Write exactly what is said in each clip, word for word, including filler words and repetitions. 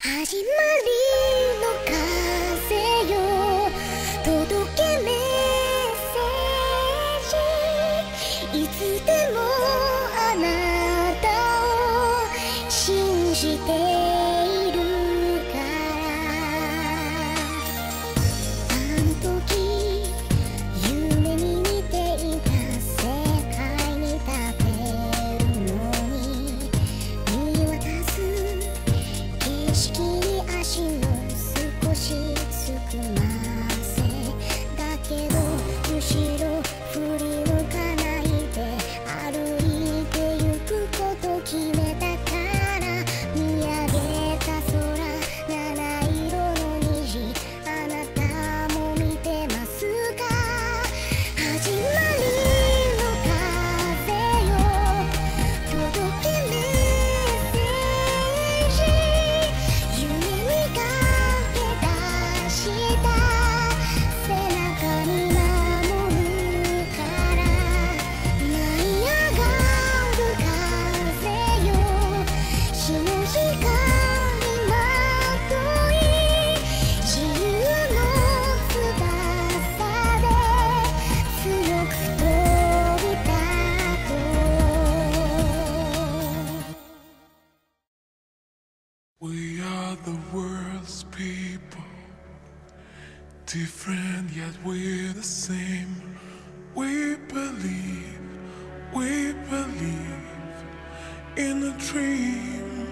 始まりの風よ届けメッセージいつでもあなたを信じているからあの時夢に見ていた世界に立てるのに見渡す景色に足を少しすくませだけど後ろ振り向かないで歩いてゆくこと決めたから見上げた空七色の虹あなたも見てますか始まりの風よ届けメッセージ夢にかけ出した背中に守るから舞い上がる風よ日の光まとい自由の翼で強く飛び立とう We are the world's people, different yet we're the same. We believe, we believe in a dream,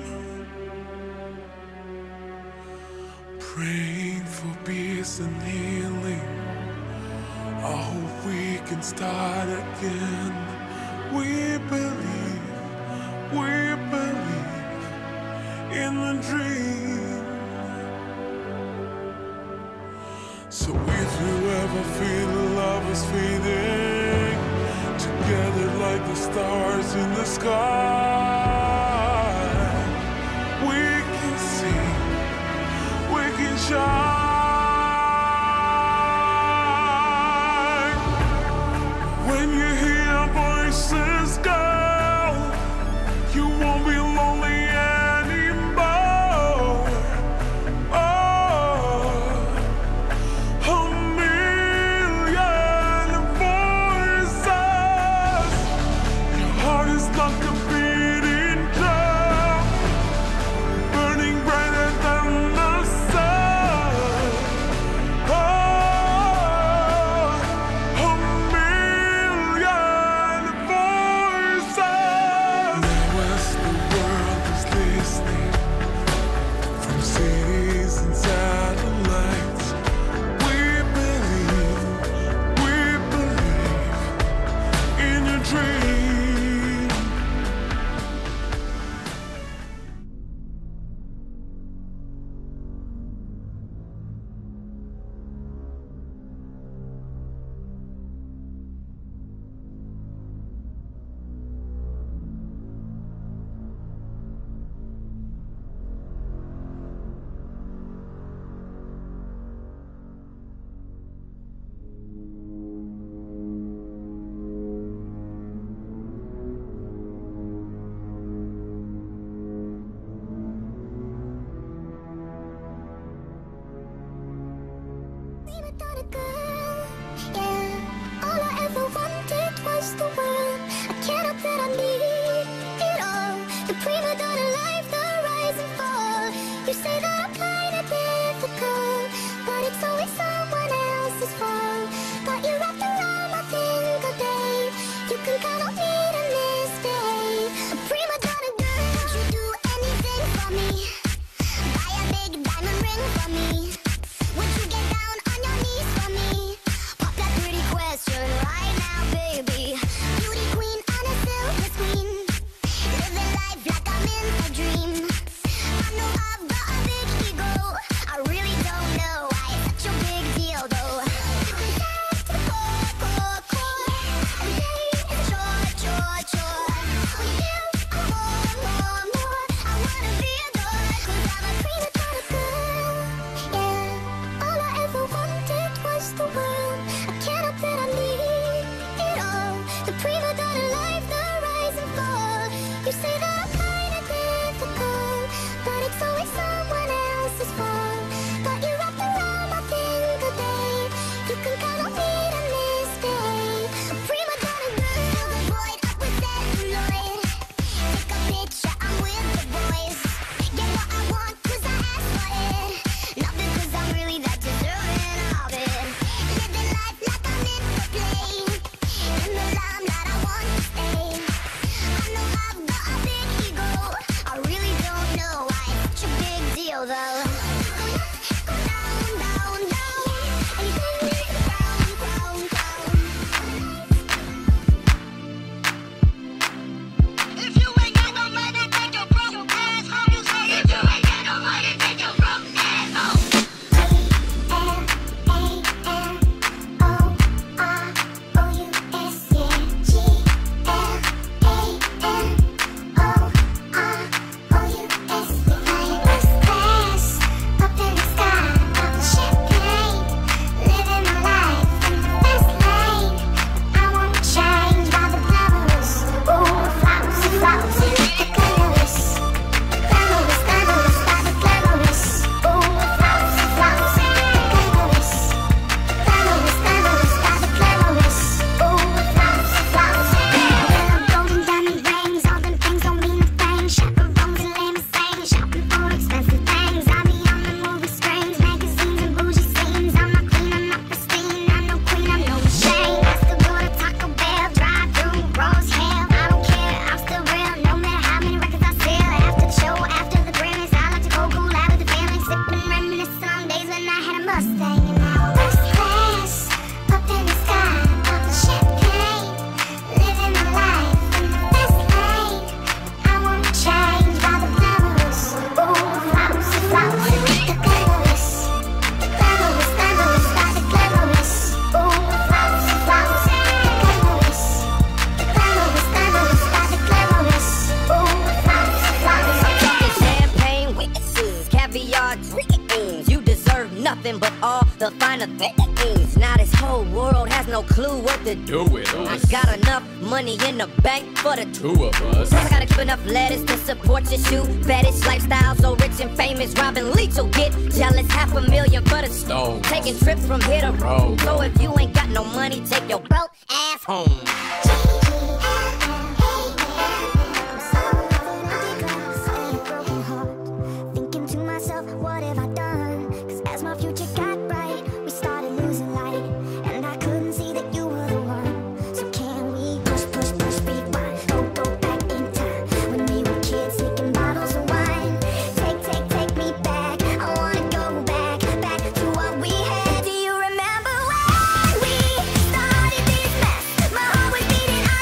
praying for peace and healing. I hope we can start again. We believe, we believe in a dream. So if you ever feel love is fading, together like the stars in the sky, we can sing, we can shine. When you hear voices go, you won't be lonely anymore. Oh, a million voices. Your heart is like a beating drum, burning brighter than the sun. Oh, a million voices. Now as the world is listening from cities and satellites, we believe, we believe in a dream. We were not a girl, yeah. All I ever wanted was the world. I can't help that I need it all. The prima donna life, the rise and fall. You say that I'm kinda difficult, but it's always someone else's fault. Got you wrapped around my finger, babe. You can count on me to misbehave. A prima donna girl, would you do anything for me? Buy a big diamond ring for me. Would you get down on your knees for me? Pop that pretty question right now, baby. Beauty queen on a silver screen, living life like I'm in a dream. I know I've got a big ego. I really don't know why it's such a big deal, though. You can dance to the core, core, core. Every day is a chore, chore, chore. With you, I'm more, more, more. I wanna be adored, 'cause I'm a prima donna girl, yeah. go though. Go down, down, down. And you bring me down, down, down. If you ain't got no money, take your broke ass home. You say if you ain't got no money, take your broke ass home. Nothing but all the finer things. Now this whole world has no clue what to do with us. I got enough money in the bank for the two of us. Plus I gotta keep enough lettuce to support your shoe fetish lifestyle. So rich and famous, Robin Leach will get jealous. Half a million for the stove. Taking trips from here to Rome. So if you ain't got no money, take your broke ass home. Started this mess. My heart was beating.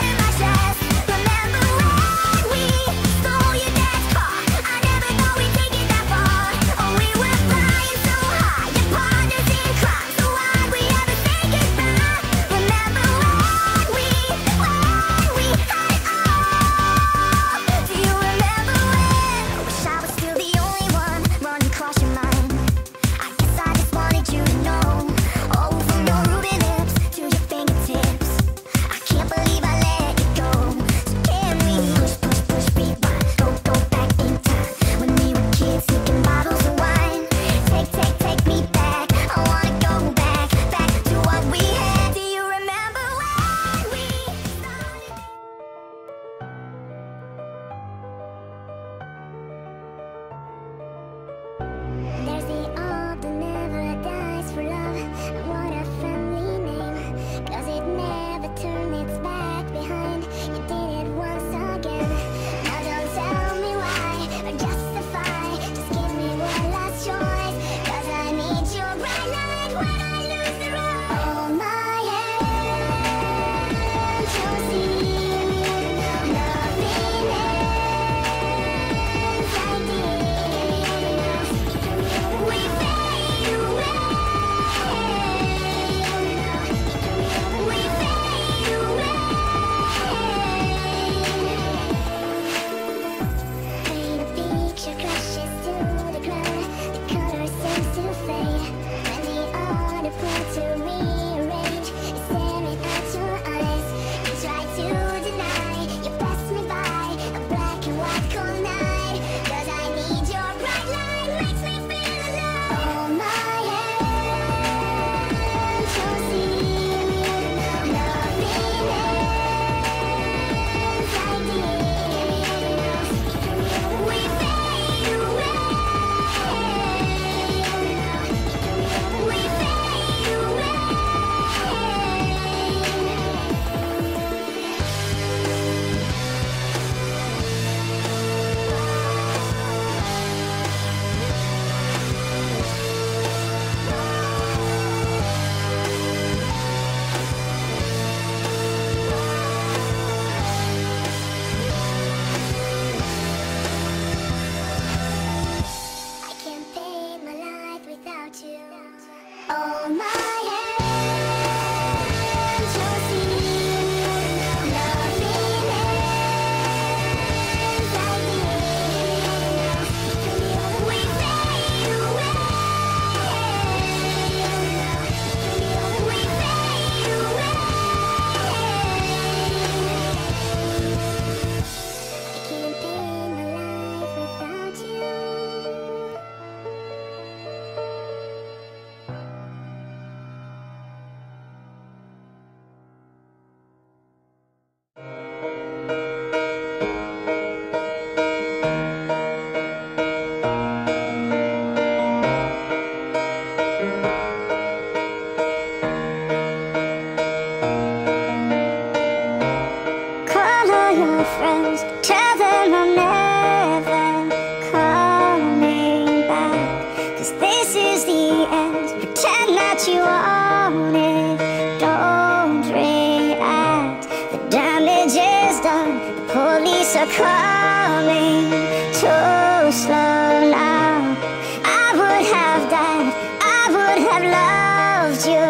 hold my hand, you'll see nothing ends like this. We fade away, we fade away. I can't pay my life without you. Call all your friends, tell them I'm never coming back. 'Cause this is the end, pretend that you want it, don't react. The damage is done, the police are coming too slow now. I would have died, I would have loved you